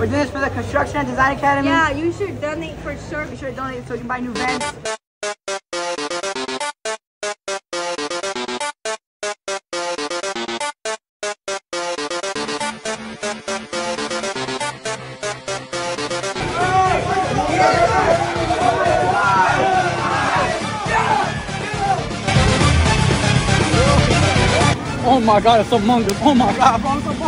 We're doing this for the Construction and Design Academy. Yeah, you should donate for sure. Be sure to donate so we can buy new vans. Oh my god, it's Among Us. Oh my god, bro, I'm so